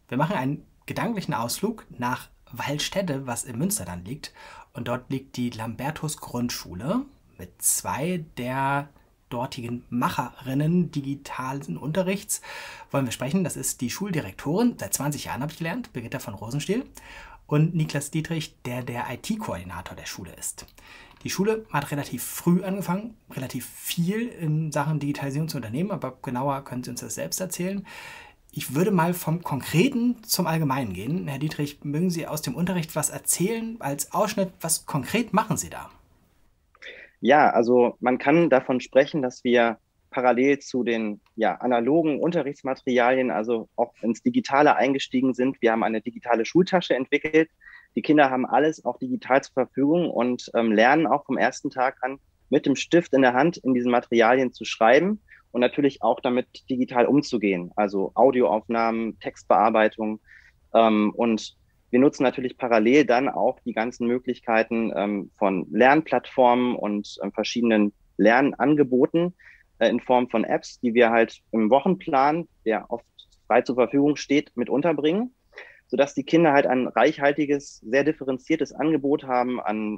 Wir machen einen gedanklichen Ausflug nach Waldstätte, was im Münsterland liegt. Und dort liegt die Lambertus-Grundschule mit zwei der dortigen Macherinnen digitalen Unterrichts. Wollen wir sprechen. Das ist die Schuldirektorin, seit 20 Jahren habe ich gelernt, Birgitta von Rosenstiel. Und Niklas Dietrich, der IT-Koordinator der Schule ist. Die Schule hat relativ früh angefangen, relativ viel in Sachen Digitalisierung zu unternehmen, aber genauer können Sie uns das selbst erzählen. Ich würde mal vom Konkreten zum Allgemeinen gehen. Herr Dietrich, mögen Sie aus dem Unterricht was erzählen als Ausschnitt? Was konkret machen Sie da? Ja, also man kann davon sprechen, dass wir parallel zu den analogen Unterrichtsmaterialien, also auch ins Digitale eingestiegen sind. Wir haben eine digitale Schultasche entwickelt. Die Kinder haben alles auch digital zur Verfügung und lernen auch vom ersten Tag an mit dem Stift in der Hand in diesen Materialien zu schreiben und natürlich auch damit digital umzugehen. Also Audioaufnahmen, Textbearbeitung und wir nutzen natürlich parallel dann auch die ganzen Möglichkeiten von Lernplattformen und verschiedenen Lernangeboten in Form von Apps, die wir halt im Wochenplan, der oft frei zur Verfügung steht, mit unterbringen, sodass die Kinder halt ein reichhaltiges, sehr differenziertes Angebot haben an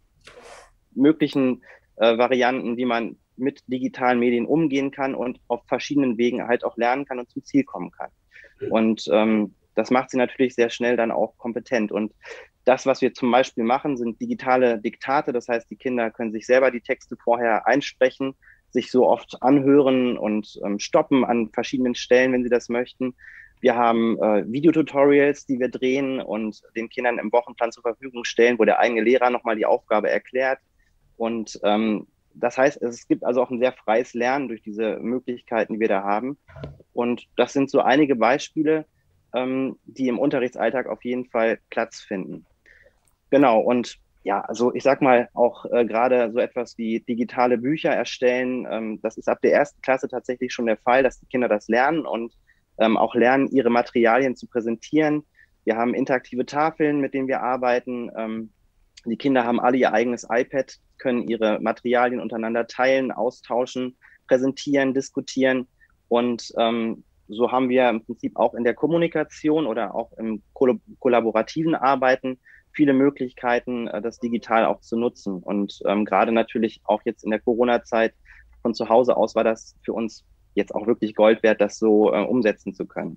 möglichen Varianten, wie man mit digitalen Medien umgehen kann und auf verschiedenen Wegen halt auch lernen kann und zum Ziel kommen kann. Und das macht sie natürlich sehr schnell dann auch kompetent. Und das, was wir zum Beispiel machen, sind digitale Diktate. Das heißt, die Kinder können sich selber die Texte vorher einsprechen, sich so oft anhören und stoppen an verschiedenen Stellen, wenn sie das möchten. Wir haben Videotutorials, die wir drehen und den Kindern im Wochenplan zur Verfügung stellen, wo der eigene Lehrer nochmal die Aufgabe erklärt. Und das heißt, es gibt also auch ein sehr freies Lernen durch diese Möglichkeiten, die wir da haben. Und das sind so einige Beispiele, die im Unterrichtsalltag auf jeden Fall Platz finden. Genau, und ja, also ich sag mal auch gerade so etwas wie digitale Bücher erstellen, das ist ab der ersten Klasse tatsächlich schon der Fall, dass die Kinder das lernen und auch lernen, ihre Materialien zu präsentieren. Wir haben interaktive Tafeln, mit denen wir arbeiten. Die Kinder haben alle ihr eigenes iPad, können ihre Materialien untereinander teilen, austauschen, präsentieren, diskutieren und so haben wir im Prinzip auch in der Kommunikation oder auch im kollaborativen Arbeiten viele Möglichkeiten, das digital auch zu nutzen. Und gerade natürlich auch jetzt in der Corona-Zeit von zu Hause aus war das für uns jetzt auch wirklich Gold wert, das so umsetzen zu können.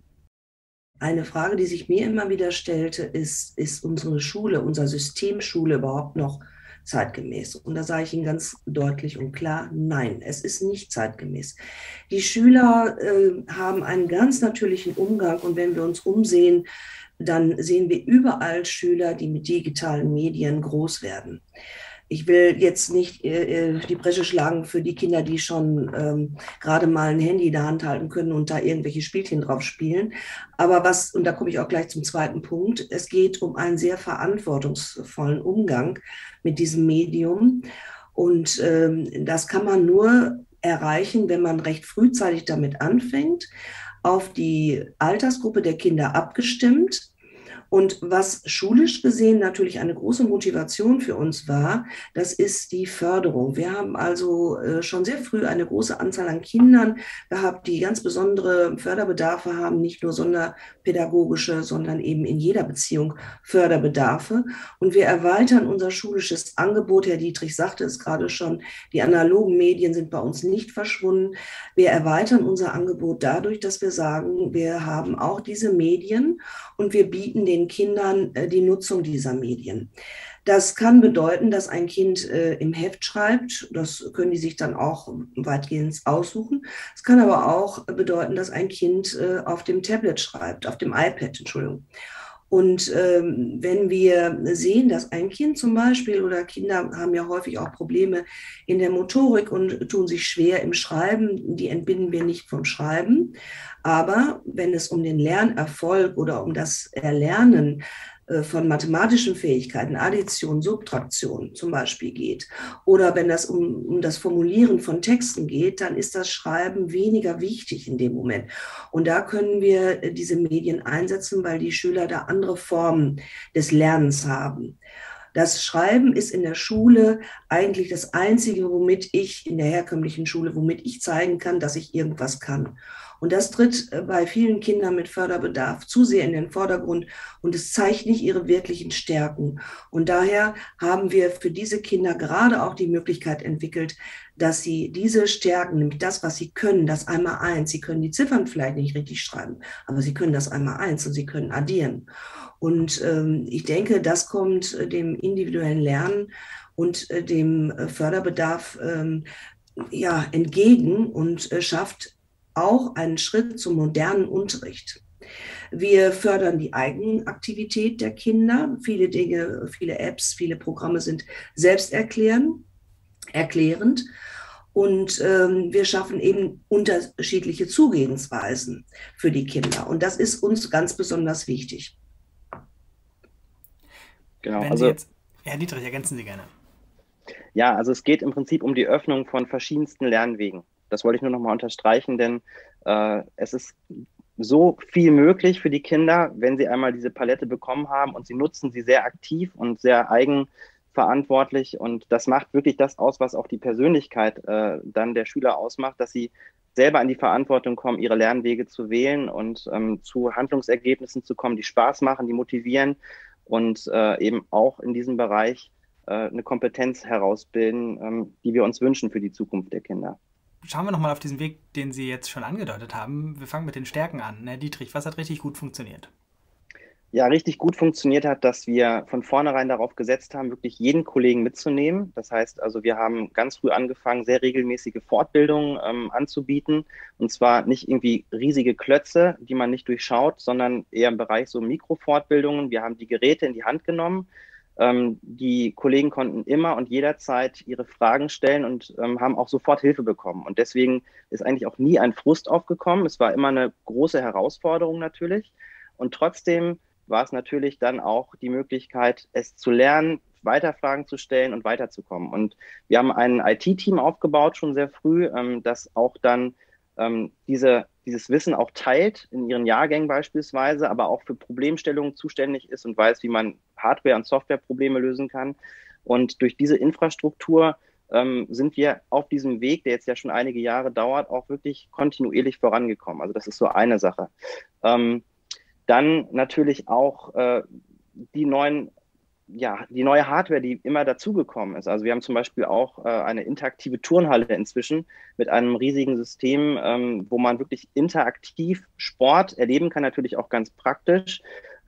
Eine Frage, die sich mir immer wieder stellte, ist unsere Schule, unser System Schule überhaupt noch zeitgemäß? Und da sage ich Ihnen ganz deutlich und klar, nein, es ist nicht zeitgemäß. Die Schüler haben einen ganz natürlichen Umgang und wenn wir uns umsehen, dann sehen wir überall Schüler, die mit digitalen Medien groß werden. Ich will jetzt nicht die Bresche schlagen für die Kinder, die schon gerade mal ein Handy in der Hand halten können und da irgendwelche Spielchen drauf spielen. Aber und da komme ich auch gleich zum zweiten Punkt, es geht um einen sehr verantwortungsvollen Umgang mit diesem Medium. Und das kann man nur erreichen, wenn man recht frühzeitig damit anfängt, auf die Altersgruppe der Kinder abgestimmt. Und was schulisch gesehen natürlich eine große Motivation für uns war, das ist die Förderung. Wir haben also schon sehr früh eine große Anzahl an Kindern gehabt, die ganz besondere Förderbedarfe haben, nicht nur sonderpädagogische, sondern eben in jeder Beziehung Förderbedarfe. Und wir erweitern unser schulisches Angebot. Herr Dietrich sagte es gerade schon, die analogen Medien sind bei uns nicht verschwunden. Wir erweitern unser Angebot dadurch, dass wir sagen, wir haben auch diese Medien und wir bieten den Kindern die Nutzung dieser Medien. Das kann bedeuten, dass ein Kind im Heft schreibt. Das können die sich dann auch weitgehend aussuchen. Es kann aber auch bedeuten, dass ein Kind auf dem Tablet schreibt, auf dem iPad, Entschuldigung. Und wenn wir sehen, dass ein Kind zum Beispiel oder Kinder haben ja häufig auch Probleme in der Motorik und tun sich schwer im Schreiben, die entbinden wir nicht vom Schreiben. Aber wenn es um den Lernerfolg oder um das Erlernen von mathematischen Fähigkeiten, Addition, Subtraktion zum Beispiel geht, oder wenn das um das Formulieren von Texten geht, dann ist das Schreiben weniger wichtig in dem Moment. Und da können wir diese Medien einsetzen, weil die Schüler da andere Formen des Lernens haben. Das Schreiben ist in der Schule eigentlich das Einzige, womit ich in der herkömmlichen Schule, womit ich zeigen kann, dass ich irgendwas kann. Und das tritt bei vielen Kindern mit Förderbedarf zu sehr in den Vordergrund und es zeigt nicht ihre wirklichen Stärken. Und daher haben wir für diese Kinder gerade auch die Möglichkeit entwickelt, dass sie diese Stärken, nämlich das, was sie können, das Einmaleins, sie können die Ziffern vielleicht nicht richtig schreiben, aber sie können das Einmaleins und sie können addieren. Und ich denke, das kommt dem individuellen Lernen und dem Förderbedarf ja, entgegen und schafft auch einen Schritt zum modernen Unterricht. Wir fördern die Eigenaktivität der Kinder. Viele Dinge, viele Apps, viele Programme sind selbsterklärend. Und wir schaffen eben unterschiedliche Zugehensweisen für die Kinder. Und das ist uns ganz besonders wichtig. Genau, Wenn Sie jetzt, Herr Dietrich, ergänzen Sie gerne. Ja, also es geht im Prinzip um die Öffnung von verschiedensten Lernwegen. Das wollte ich nur nochmal unterstreichen, denn es ist so viel möglich für die Kinder, wenn sie einmal diese Palette bekommen haben und sie nutzen sie sehr aktiv und sehr eigenverantwortlich. Und das macht wirklich das aus, was auch die Persönlichkeit dann der Schüler ausmacht, dass sie selber an die Verantwortung kommen, ihre Lernwege zu wählen und zu Handlungsergebnissen zu kommen, die Spaß machen, die motivieren und eben auch in diesem Bereich eine Kompetenz herausbilden, die wir uns wünschen für die Zukunft der Kinder. Schauen wir nochmal auf diesen Weg, den Sie jetzt schon angedeutet haben. Wir fangen mit den Stärken an. Herr Dietrich, was hat richtig gut funktioniert? Ja, richtig gut funktioniert hat, dass wir von vornherein darauf gesetzt haben, wirklich jeden Kollegen mitzunehmen. Das heißt also, wir haben ganz früh angefangen, sehr regelmäßige Fortbildungen anzubieten. Und zwar nicht irgendwie riesige Klötze, die man nicht durchschaut, sondern eher im Bereich so Mikrofortbildungen. Wir haben die Geräte in die Hand genommen. Die Kollegen konnten immer und jederzeit ihre Fragen stellen und haben auch sofort Hilfe bekommen. Und deswegen ist eigentlich auch nie ein Frust aufgekommen. Es war immer eine große Herausforderung natürlich. Und trotzdem war es natürlich dann auch die Möglichkeit, es zu lernen, weiter Fragen zu stellen und weiterzukommen. Und wir haben ein IT-Team aufgebaut, schon sehr früh, das auch dann dieses Wissen auch teilt, in ihren Jahrgängen beispielsweise, aber auch für Problemstellungen zuständig ist und weiß, wie man Hardware- und Softwareprobleme lösen kann. Und durch diese Infrastruktur sind wir auf diesem Weg, der jetzt ja schon einige Jahre dauert, auch wirklich kontinuierlich vorangekommen. Also das ist so eine Sache. Dann natürlich auch die neue Hardware, die immer dazugekommen ist. Also wir haben zum Beispiel auch eine interaktive Turnhalle inzwischen mit einem riesigen System, wo man wirklich interaktiv Sport erleben kann, natürlich auch ganz praktisch.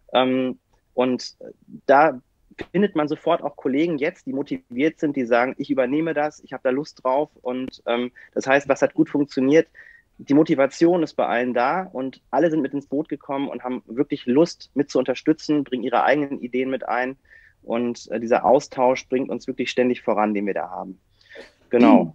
Und da findet man sofort auch Kollegen jetzt, die motiviert sind, die sagen, ich übernehme das, ich habe da Lust drauf. Und das heißt, was hat gut funktioniert? Die Motivation ist bei allen da und alle sind mit ins Boot gekommen und haben wirklich Lust, mit zu unterstützen, bringen ihre eigenen Ideen mit ein. Und dieser Austausch bringt uns wirklich ständig voran, den wir da haben. Genau.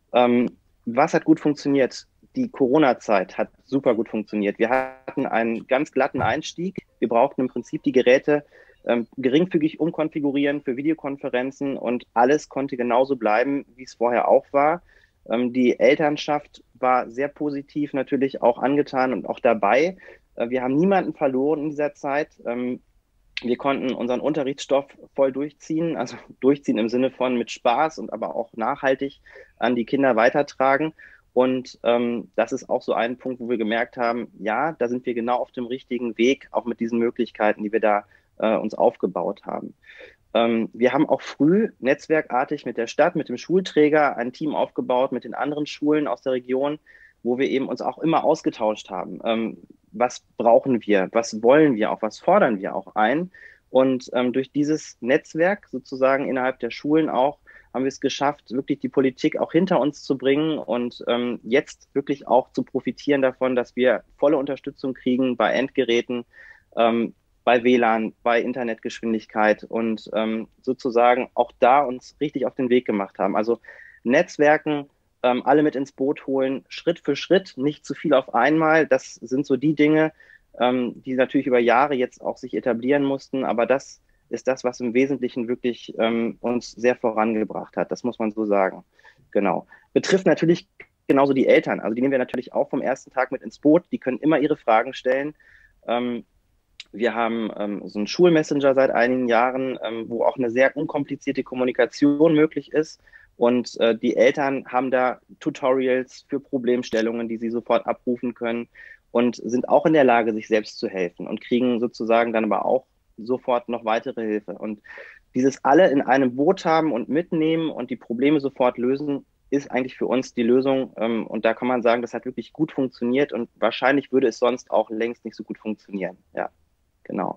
Was hat gut funktioniert? Die Corona-Zeit hat super gut funktioniert. Wir hatten einen ganz glatten Einstieg. Wir brauchten im Prinzip die Geräte geringfügig umkonfigurieren für Videokonferenzen und alles konnte genauso bleiben, wie es vorher auch war. Die Elternschaft war sehr positiv natürlich auch angetan und auch dabei. Wir haben niemanden verloren in dieser Zeit. Wir konnten unseren Unterrichtsstoff voll durchziehen, also durchziehen im Sinne von mit Spaß und aber auch nachhaltig an die Kinder weitertragen. Und das ist auch so ein Punkt, wo wir gemerkt haben, ja, da sind wir genau auf dem richtigen Weg, auch mit diesen Möglichkeiten, die wir da uns aufgebaut haben. Wir haben auch früh netzwerkartig mit der Stadt, mit dem Schulträger ein Team aufgebaut, mit den anderen Schulen aus der Region, wo wir eben uns auch immer ausgetauscht haben. Was brauchen wir? Was wollen wir auch? Was fordern wir auch ein? Und durch dieses Netzwerk sozusagen innerhalb der Schulen auch haben wir es geschafft, wirklich die Politik auch hinter uns zu bringen und jetzt wirklich auch zu profitieren davon, dass wir volle Unterstützung kriegen bei Endgeräten, bei WLAN, bei Internetgeschwindigkeit und sozusagen auch da uns richtig auf den Weg gemacht haben. Also Netzwerken, alle mit ins Boot holen, Schritt für Schritt, nicht zu viel auf einmal. Das sind so die Dinge, die natürlich über Jahre jetzt auch sich etablieren mussten. Aber das ist das, was im Wesentlichen wirklich uns sehr vorangebracht hat. Das muss man so sagen. Genau. Betrifft natürlich genauso die Eltern. Also die nehmen wir natürlich auch vom ersten Tag mit ins Boot. Die können immer ihre Fragen stellen. Wir haben so einen Schulmessenger seit einigen Jahren, wo auch eine sehr unkomplizierte Kommunikation möglich ist, Und die Eltern haben da Tutorials für Problemstellungen, die sie sofort abrufen können und sind auch in der Lage, sich selbst zu helfen und kriegen sozusagen dann aber auch sofort noch weitere Hilfe. Und dieses alle in einem Boot haben und mitnehmen und die Probleme sofort lösen, ist eigentlich für uns die Lösung. Und da kann man sagen, das hat wirklich gut funktioniert und wahrscheinlich würde es sonst auch längst nicht so gut funktionieren. Ja, genau.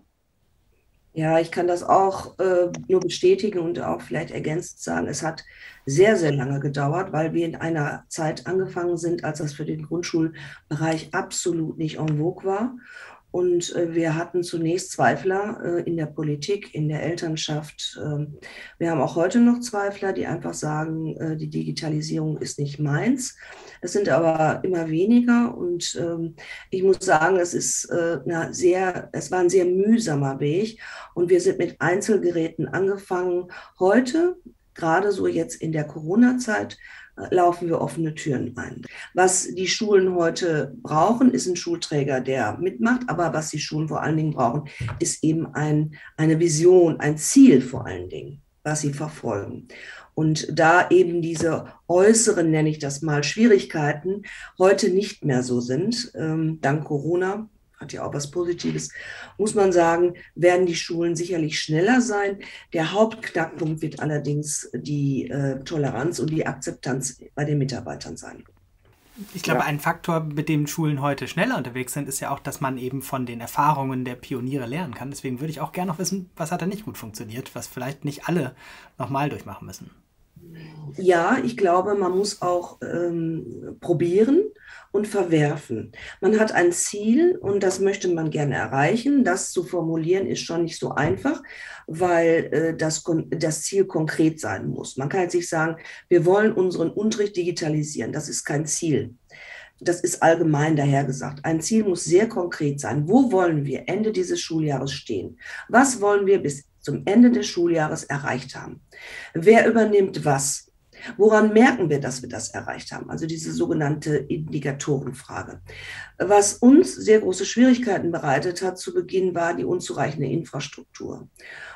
Ja, ich kann das auch nur bestätigen und auch vielleicht ergänzend sagen, es hat sehr, sehr lange gedauert, weil wir in einer Zeit angefangen sind, als das für den Grundschulbereich absolut nicht en vogue war. Und wir hatten zunächst Zweifler in der Politik, in der Elternschaft. Wir haben auch heute noch Zweifler, die einfach sagen, die Digitalisierung ist nicht meins. Es sind aber immer weniger und ich muss sagen, es war ein sehr mühsamer Weg und wir sind mit Einzelgeräten angefangen. Heute, gerade so jetzt in der Corona-Zeit, laufen wir offene Türen ein. Was die Schulen heute brauchen, ist ein Schulträger, der mitmacht. Aber was die Schulen vor allen Dingen brauchen, ist eben eine Vision, ein Ziel vor allen Dingen, was sie verfolgen. Und da eben diese äußeren, nenne ich das mal, Schwierigkeiten heute nicht mehr so sind, dank Corona, hat ja auch was Positives, muss man sagen, werden die Schulen sicherlich schneller sein. Der Hauptknackpunkt wird allerdings die Toleranz und die Akzeptanz bei den Mitarbeitern sein. Ich glaube, ein Faktor, mit dem Schulen heute schneller unterwegs sind, ist ja auch, dass man eben von den Erfahrungen der Pioniere lernen kann. Deswegen würde ich auch gerne noch wissen, was hat da nicht gut funktioniert, was vielleicht nicht alle nochmal durchmachen müssen. Ja, ich glaube, man muss auch probieren und verwerfen. Man hat ein Ziel und das möchte man gerne erreichen. Das zu formulieren ist schon nicht so einfach, weil das Ziel konkret sein muss. Man kann jetzt nicht sagen, wir wollen unseren Unterricht digitalisieren. Das ist kein Ziel. Das ist allgemein dahergesagt. Ein Ziel muss sehr konkret sein. Wo wollen wir Ende dieses Schuljahres stehen? Was wollen wir bis zum Ende des Schuljahres erreicht haben? Wer übernimmt was? Woran merken wir, dass wir das erreicht haben? Also diese sogenannte Indikatorenfrage. Was uns sehr große Schwierigkeiten bereitet hat zu Beginn, war die unzureichende Infrastruktur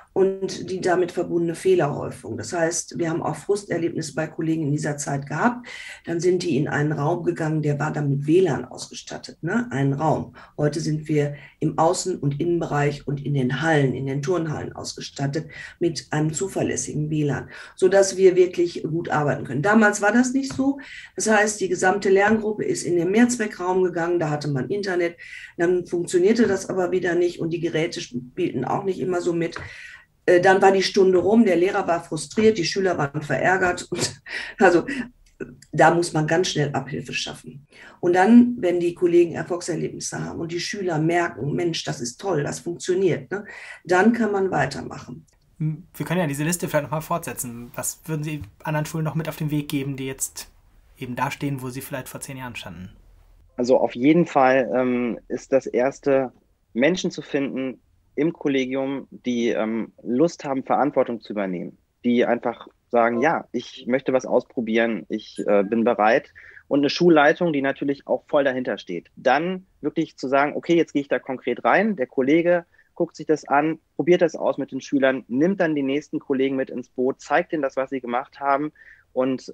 und die damit verbundene Fehlerhäufung. Das heißt, wir haben auch Frusterlebnisse bei Kollegen in dieser Zeit gehabt. Dann sind die in einen Raum gegangen, der war dann mit WLAN ausgestattet, ne? Einen Raum. Heute sind wir im Außen- und Innenbereich und in den Hallen, in den Turnhallen ausgestattet mit einem zuverlässigen WLAN, sodass wir wirklich gut arbeiten können. Damals war das nicht so. Das heißt, die gesamte Lerngruppe ist in den Mehrzweckraum gegangen, da hatte man Internet. Dann funktionierte das aber wieder nicht und die Geräte spielten auch nicht immer so mit. Dann war die Stunde rum, der Lehrer war frustriert, die Schüler waren verärgert. Und also da muss man ganz schnell Abhilfe schaffen. Und dann, wenn die Kollegen Erfolgserlebnisse haben und die Schüler merken, Mensch, das ist toll, das funktioniert, ne, dann kann man weitermachen. Wir können ja diese Liste vielleicht nochmal fortsetzen. Was würden Sie anderen Schulen noch mit auf den Weg geben, die jetzt eben da stehen, wo sie vielleicht vor 10 Jahren standen? Also auf jeden Fall ist das Erste, Menschen zu finden im Kollegium, die Lust haben, Verantwortung zu übernehmen, die einfach sagen, ja, ich möchte was ausprobieren, ich bin bereit. Und eine Schulleitung, die natürlich auch voll dahinter steht. Dann wirklich zu sagen, okay, jetzt gehe ich da konkret rein, der Kollege guckt sich das an, probiert das aus mit den Schülern, nimmt dann die nächsten Kollegen mit ins Boot, zeigt ihnen das, was sie gemacht haben und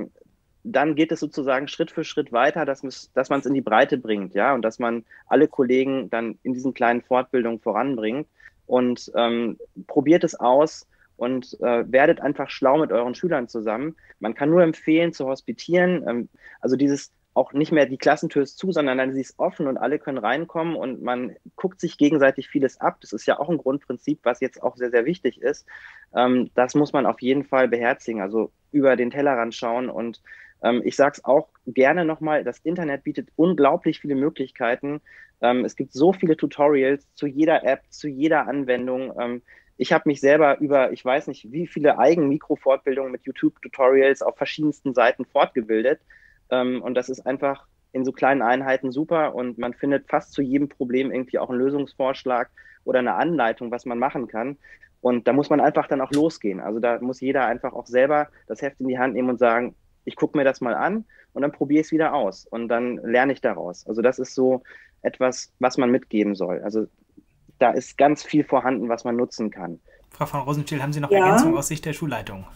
dann geht es sozusagen Schritt für Schritt weiter, dass man es in die Breite bringt, ja, und dass man alle Kollegen dann in diesen kleinen Fortbildungen voranbringt und probiert es aus und werdet einfach schlau mit euren Schülern zusammen. Man kann nur empfehlen, zu hospitieren, also dieses auch nicht mehr die Klassentür ist zu, sondern dann sie ist offen und alle können reinkommen und man guckt sich gegenseitig vieles ab. Das ist ja auch ein Grundprinzip, was jetzt auch sehr, sehr wichtig ist. Das muss man auf jeden Fall beherzigen, also über den Tellerrand schauen und ich sage es auch gerne nochmal, das Internet bietet unglaublich viele Möglichkeiten. Es gibt so viele Tutorials zu jeder App, zu jeder Anwendung. Ich habe mich selber über, ich weiß nicht, wie viele Eigen-Mikro-Fortbildungen mit YouTube-Tutorials auf verschiedensten Seiten fortgebildet. Und das ist einfach in so kleinen Einheiten super und man findet fast zu jedem Problem irgendwie auch einen Lösungsvorschlag oder eine Anleitung, was man machen kann. Und da muss man einfach dann auch losgehen. Also da muss jeder einfach auch selber das Heft in die Hand nehmen und sagen, ich gucke mir das mal an und dann probiere ich es wieder aus und dann lerne ich daraus. Also das ist so etwas, was man mitgeben soll. Also da ist ganz viel vorhanden, was man nutzen kann. Frau von Rosenstiel, haben Sie noch Ergänzungen aus Sicht der Schulleitung?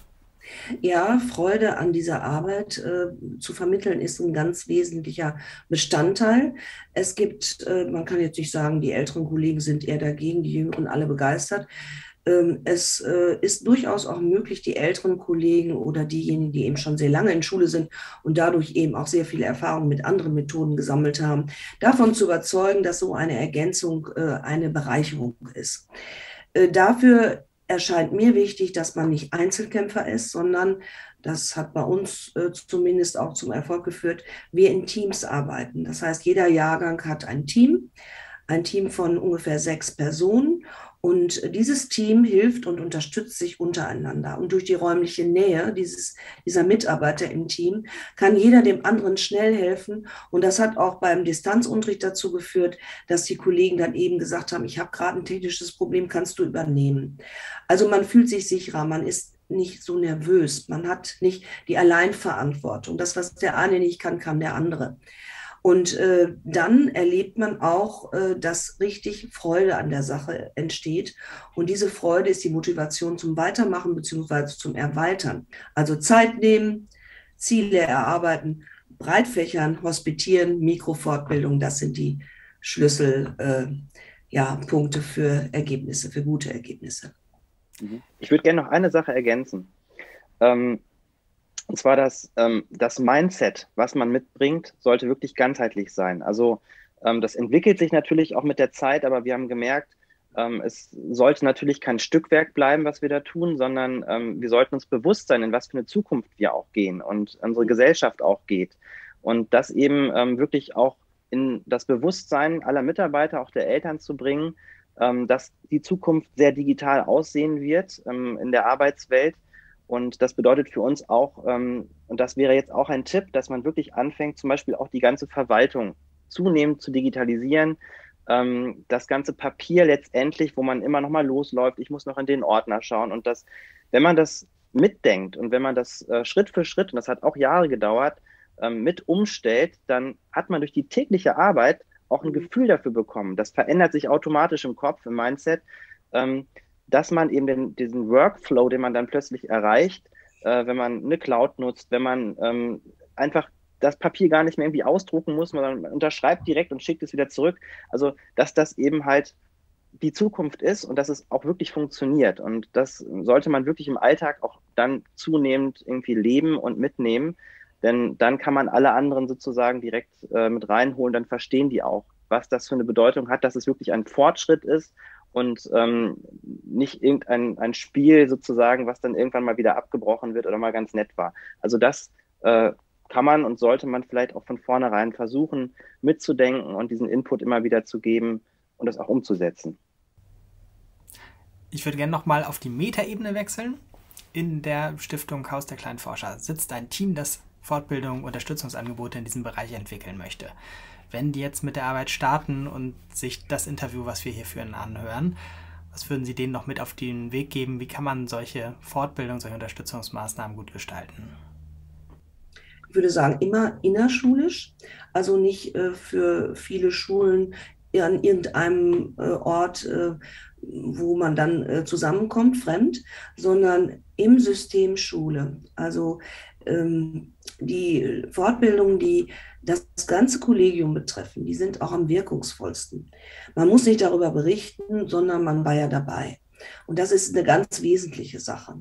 Ja, Freude an dieser Arbeit zu vermitteln ist ein ganz wesentlicher Bestandteil. Es gibt, man kann jetzt nicht sagen, die älteren Kollegen sind eher dagegen, die Jüngeren alle begeistert. Es ist durchaus auch möglich, die älteren Kollegen oder diejenigen, die eben schon sehr lange in Schule sind und dadurch eben auch sehr viele Erfahrungen mit anderen Methoden gesammelt haben, davon zu überzeugen, dass so eine Ergänzung eine Bereicherung ist. Dafür erscheint mir wichtig, dass man nicht Einzelkämpfer ist, sondern das hat bei uns zumindest auch zum Erfolg geführt, wir in Teams arbeiten. Das heißt, jeder Jahrgang hat ein Team von ungefähr 6 Personen. Und dieses Team hilft und unterstützt sich untereinander. Und durch die räumliche Nähe dieser Mitarbeiter im Team kann jeder dem anderen schnell helfen. Und das hat auch beim Distanzunterricht dazu geführt, dass die Kollegen dann eben gesagt haben, ich habe gerade ein technisches Problem, kannst du übernehmen. Also man fühlt sich sicherer, man ist nicht so nervös, man hat nicht die Alleinverantwortung. Das, was der eine nicht kann, kann der andere. Und dann erlebt man auch, dass richtig Freude an der Sache entsteht. Und diese Freude ist die Motivation zum Weitermachen bzw. zum Erweitern. Also Zeit nehmen, Ziele erarbeiten, Breitfächern, hospitieren, Mikrofortbildung, das sind die Schlüssel, ja, Punkte für Ergebnisse, für gute Ergebnisse. Ich würde gerne noch eine Sache ergänzen. Und zwar das Mindset, was man mitbringt, sollte wirklich ganzheitlich sein. Also das entwickelt sich natürlich auch mit der Zeit, aber wir haben gemerkt, es sollte natürlich kein Stückwerk bleiben, was wir da tun, sondern wir sollten uns bewusst sein, in was für eine Zukunft wir auch gehen und unsere Gesellschaft auch geht. Und das eben wirklich auch in das Bewusstsein aller Mitarbeiter, auch der Eltern zu bringen, dass die Zukunft sehr digital aussehen wird in der Arbeitswelt. Und das bedeutet für uns auch, und das wäre jetzt auch ein Tipp, dass man wirklich anfängt, zum Beispiel auch die ganze Verwaltung zunehmend zu digitalisieren. Das ganze Papier letztendlich, wo man immer noch mal losläuft, ich muss noch in den Ordner schauen. Und das, wenn man das mitdenkt und wenn man das Schritt für Schritt, und das hat auch Jahre gedauert, mit umstellt, dann hat man durch die tägliche Arbeit auch ein Gefühl dafür bekommen. Das verändert sich automatisch im Kopf, im Mindset, dass man eben diesen Workflow, den man dann plötzlich erreicht, wenn man eine Cloud nutzt, wenn man einfach das Papier gar nicht mehr irgendwie ausdrucken muss, sondern man unterschreibt direkt und schickt es wieder zurück. Also, dass das eben halt die Zukunft ist und dass es auch wirklich funktioniert. Und das sollte man wirklich im Alltag auch dann zunehmend irgendwie leben und mitnehmen. Denn dann kann man alle anderen sozusagen direkt mit reinholen, dann verstehen die auch, was das für eine Bedeutung hat, dass es wirklich ein Fortschritt ist und nicht irgendein Spiel sozusagen, was dann irgendwann mal wieder abgebrochen wird oder mal ganz nett war. Also das kann man und sollte man vielleicht auch von vornherein versuchen mitzudenken und diesen Input immer wieder zu geben und das auch umzusetzen. Ich würde gerne nochmal auf die Metaebene wechseln. In der Stiftung Haus der kleinen Forscher sitzt ein Team, das Fortbildung, Unterstützungsangebote in diesem Bereich entwickeln möchte. Wenn die jetzt mit der Arbeit starten und sich das Interview, was wir hier führen, anhören, was würden Sie denen noch mit auf den Weg geben? Wie kann man solche Fortbildungen, solche Unterstützungsmaßnahmen gut gestalten? Ich würde sagen, immer innerschulisch, also nicht für viele Schulen an irgendeinem Ort, wo man dann zusammenkommt, fremd, sondern im System Schule. Also die Fortbildungen, die das ganze Kollegium betreffen, die sind auch am wirkungsvollsten. Man muss nicht darüber berichten, sondern man war ja dabei. Und das ist eine ganz wesentliche Sache.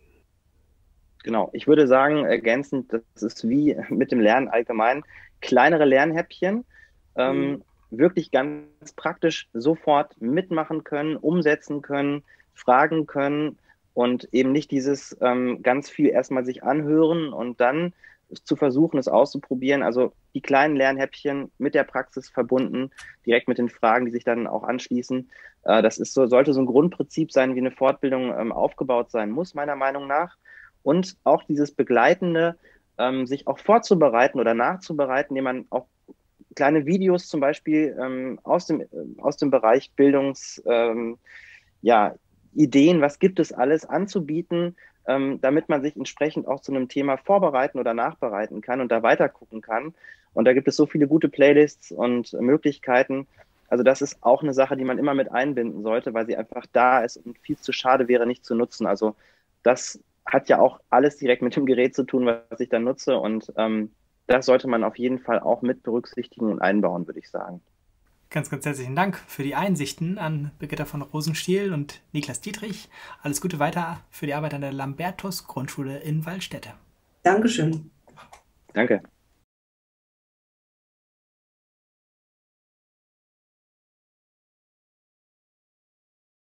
Genau, ich würde sagen, ergänzend, das ist wie mit dem Lernen allgemein, kleinere Lernhäppchen, wirklich ganz praktisch sofort mitmachen können, umsetzen können, fragen können und eben nicht dieses ganz viel erstmal sich anhören und dann zu versuchen, es auszuprobieren. Also die kleinen Lernhäppchen mit der Praxis verbunden, direkt mit den Fragen, die sich dann auch anschließen. Das ist sollte so ein Grundprinzip sein, wie eine Fortbildung aufgebaut sein muss, meiner Meinung nach. Und auch dieses Begleitende, sich auch vorzubereiten oder nachzubereiten, indem man auch kleine Videos zum Beispiel aus dem Bereich Ideen, was gibt es alles, anzubieten, damit man sich entsprechend auch zu einem Thema vorbereiten oder nachbereiten kann und da weiter gucken kann. Und da gibt es so viele gute Playlists und Möglichkeiten. Also das ist auch eine Sache, die man immer mit einbinden sollte, weil sie einfach da ist und viel zu schade wäre, nicht zu nutzen. Also das hat ja auch alles direkt mit dem Gerät zu tun, was ich dann nutze. Und das sollte man auf jeden Fall auch mit berücksichtigen und einbauen, würde ich sagen. Ganz, ganz herzlichen Dank für die Einsichten an Birgitta von Rosenstiel und Niklas Dietrich. Alles Gute weiter für die Arbeit an der Lambertus Grundschule in Waldstätte. Dankeschön. Danke.